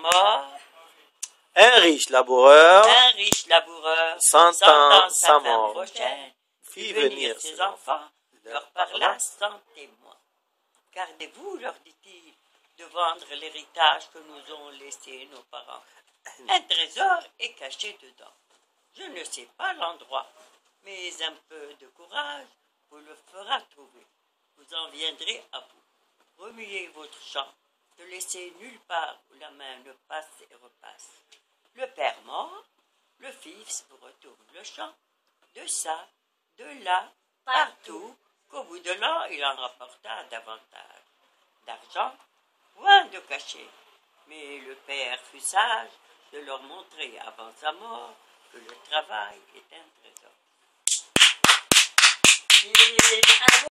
mort, un riche laboureur, sentant sa mort, prochaine, fit venir ses enfants, leur parla sans témoin. Gardez-vous, leur dit-il, de vendre l'héritage que nous ont laissé nos parents. Un trésor est caché dedans. Je ne sais pas l'endroit, mais un peu de courage vous le fera trouver. Vous en viendrez à bout. Remuez votre champ, ne laissez nulle part où la main ne passe et repasse. Le père mort, le fils vous retourne le champ, de ça, de là, partout, qu'au bout de l'an, il en rapporta davantage d'argent, point de cachet. Mais le père fut sage de leur montrer avant sa mort que le travail est un trésor.